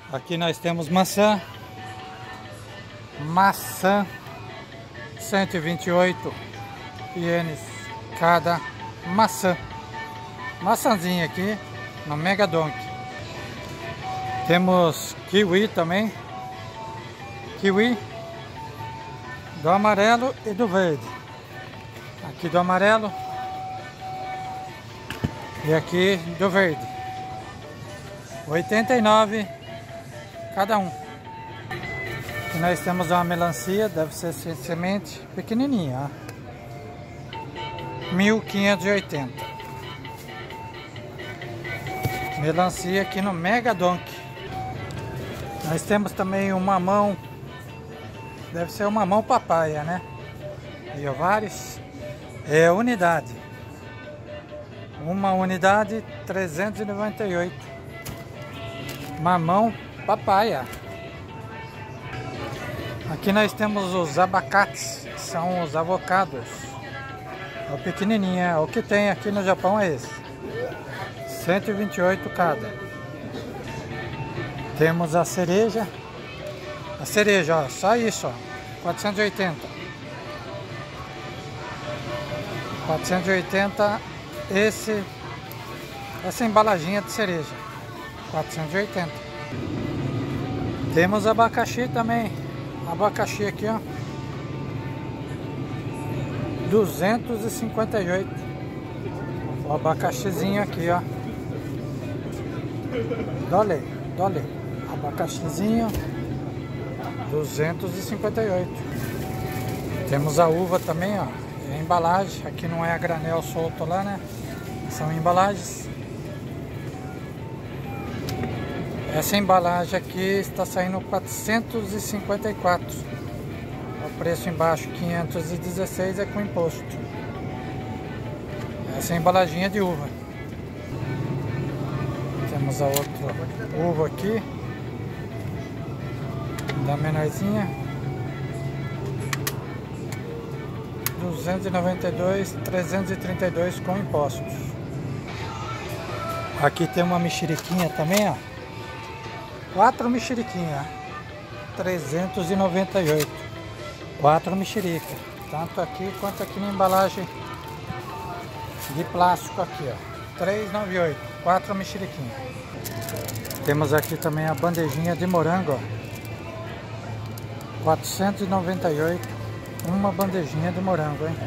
Aqui nós temos maçã 128 ienes cada maçãzinha aqui no Mega Donk. Temos kiwi também, kiwi do amarelo e do verde. Aqui do amarelo e aqui do verde, 89 cada um. Aqui nós temos uma melancia, deve ser semente pequenininha, ó. 1580. Melancia aqui no Mega Donk. Nós temos também um mamão, deve ser um mamão papaya, né? E vários, é unidade. Uma unidade 398. Mamão papaya. Aqui nós temos os abacates, que são os avocados. É o pequenininho, o que tem aqui no Japão é esse. 128 cada. Temos a cereja. A cereja, ó, só isso, ó, 480. 480 essa embalaginha de cereja. 480. Temos abacaxi também. Abacaxi aqui, ó, 258. O abacaxizinho aqui, ó. Dole. Abacaxizinho 258. Temos a uva também, ó. É embalagem. Aqui não é a granel solto lá, né? São embalagens. Essa embalagem aqui está saindo 454. O preço embaixo 516 é com imposto. Essa é a embalaginha de uva. Temos a outra uva aqui, da menorzinha, 292, 332 com impostos. Aqui tem uma mexeriquinha também, ó. 4 mexeriquinhas, 398. 4 mexericas, tanto aqui quanto aqui na embalagem de plástico aqui, ó. 398, 4 mexeriquinhas. Temos aqui também a bandejinha de morango, ó. 498, uma bandejinha de morango, hein?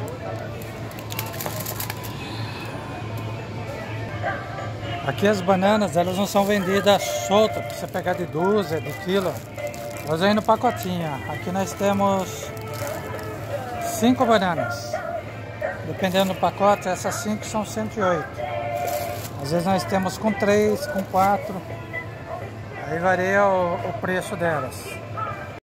Aqui as bananas, elas não são vendidas soltas, para você pegar de dúzia, de quilo. Elas vêm no pacotinho. Aqui nós temos 5 bananas. Dependendo do pacote, essas 5 são 108. Às vezes nós temos com 3, com 4. Aí varia o preço delas.